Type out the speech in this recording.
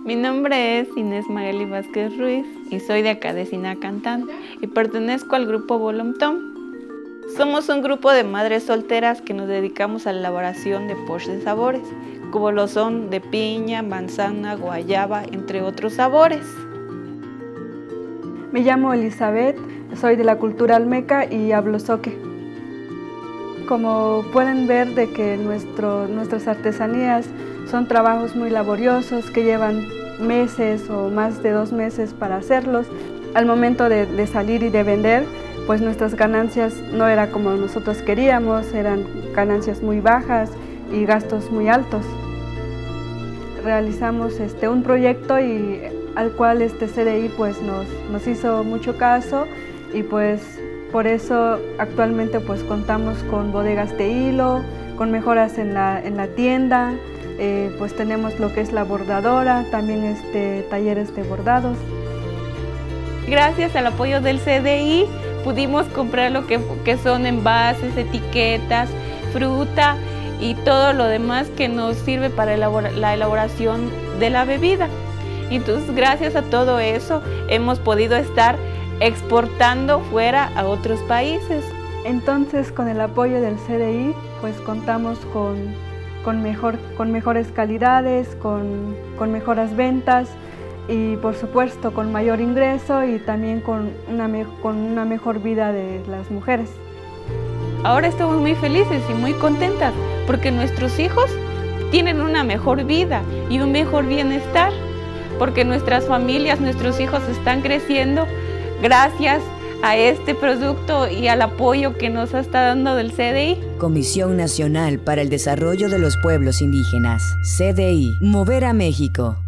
Mi nombre es Inés Magali Vázquez Ruiz y soy de acá de Sinacantán y pertenezco al grupo Volomtom. Somos un grupo de madres solteras que nos dedicamos a la elaboración de postres de sabores, como lo son de piña, manzana, guayaba, entre otros sabores. Me llamo Elizabeth, soy de la cultura olmeca y hablo zoque. Como pueden ver de que nuestras artesanías son trabajos muy laboriosos que llevan meses o más de 2 meses para hacerlos. Al momento de salir y de vender, pues nuestras ganancias no eran como nosotros queríamos, eran ganancias muy bajas y gastos muy altos. Realizamos un proyecto al cual CDI pues nos hizo mucho caso y pues por eso actualmente pues contamos con bodegas de hilo, con mejoras en la tienda, pues tenemos lo que es la bordadora, también talleres de bordados. Gracias al apoyo del CDI pudimos comprar lo que son envases, etiquetas, fruta y todo lo demás que nos sirve para la elaboración de la bebida. Entonces, gracias a todo eso hemos podido estar exportando fuera a otros países. Entonces, con el apoyo del CDI, pues contamos con mejores calidades, con mejoras ventas y por supuesto con mayor ingreso y también con una mejor vida de las mujeres. Ahora estamos muy felices y muy contentas porque nuestros hijos tienen una mejor vida y un mejor bienestar, porque nuestras familias, nuestros hijos están creciendo gracias a este producto y al apoyo que nos está dando del CDI. Comisión Nacional para el Desarrollo de los Pueblos Indígenas. CDI. Mover a México.